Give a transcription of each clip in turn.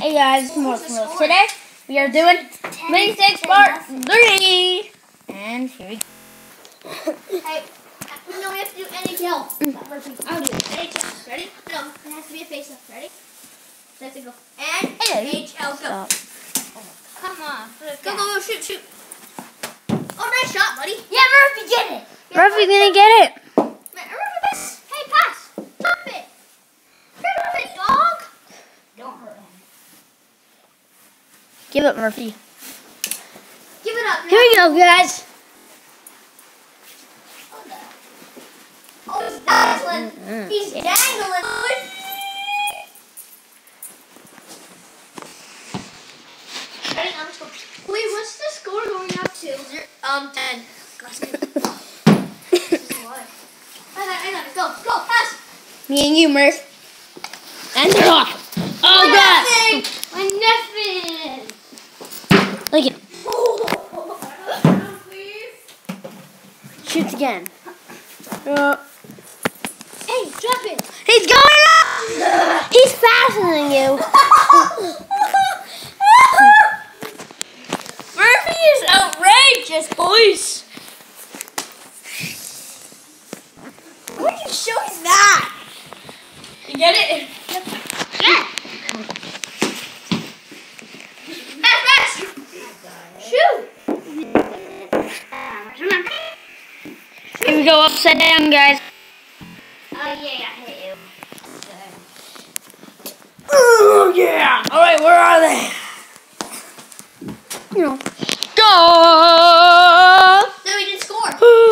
Hey guys, more Smurfs. Today we are doing Mini 6 Part 3. And here we go. Hey, no, we have to do NHL. I'll do it. NHL. Ready? No, it has to be a face up. Ready? Let's go. And NHL, go. Come on. Go, shoot. Oh, nice shot, buddy. Yeah, Murphy, get it. Murphy's gonna get it. Murphy, pass. Hey, pass. Drop it. Drop it, dog. Don't hurt him. Give it, Murphy. Give it up. Here we go, guys. Oh, he's dangling. He's dangling. Ready? I'm just going. Wait, what's the score going up to? 10. I got it. Go, pass. Me and you, Murph. And they're off. Oh, God. My nothing. Look at it. Shoots again. Hey, drop it. He's going up. He's faster than you. Murphy is outrageous, boys. What are you showing that? You get it? Yeah. Pass. Shoot. Here we go, upside down, guys. Oh, yeah, I hit you. Oh, yeah. All right, where are they? You know. Go! No, we didn't score.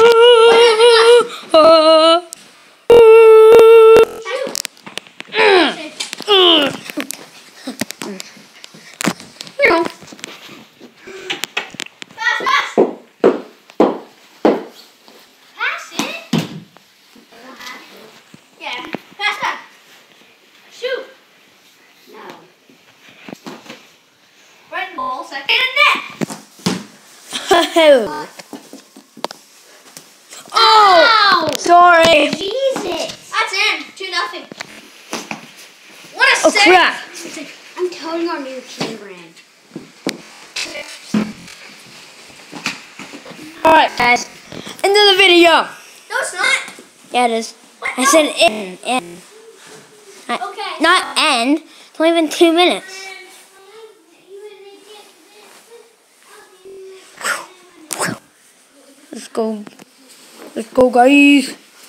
You know. Pass. Pass it. Yeah. Pass. Shoot. No. Red ball, second net. Oh! Sorry. Jesus. That's in. 2-0. What a Oh, save. crap. I'm telling our new cameraman. Alright, guys. End of the video. No, it's not. Yeah, it is. What? I said end. Okay. Not end. It's only been 2 minutes. Let's go. Let's go, guys.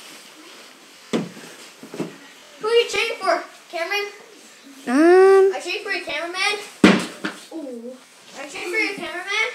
Who are you cheering for? Cameron? I cheering for your cameraman. Ooh. I cheering for your cameraman.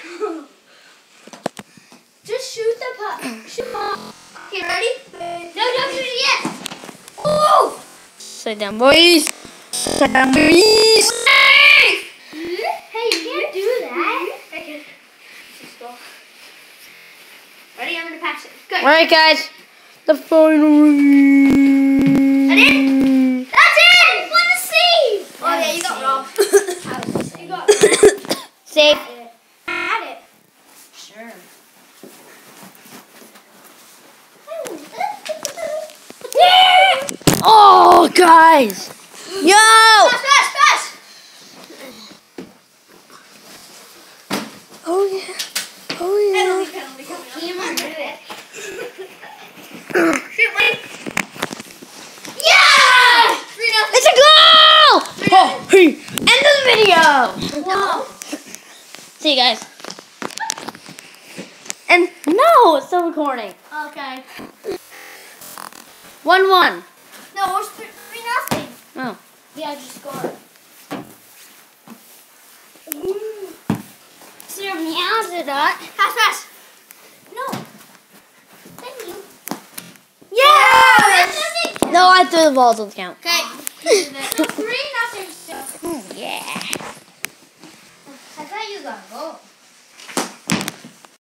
Just shoot the puck. Shoot the puck. Okay, ready? No, don't shoot it yet. Ooh! Sit down, boys. Sit down, boys. Hey, you can't do that. Okay. Let's go. Ready? I'm going to pass it. Good. Alright, guys. The final ring. That's it! That's it! What a save! Oh, yeah, you got robbed. You got robbed. Save. Had it. Sure. Oh, guys. Yo! Pass! Oh, yeah. Penalty coming up. Shoot, Wayne. Yeah! 3-0. It's a goal! Oh, hey. End of the video. Wow. See you guys. And no, it's still recording. Okay. 1-1. No, we're 3-0. Oh. Yeah, just scored. Sir, meows it up. Pass. No. Thank you. Yes! No, I threw the ball to the count. Okay. So 3-0. Yeah. I thought you got goal.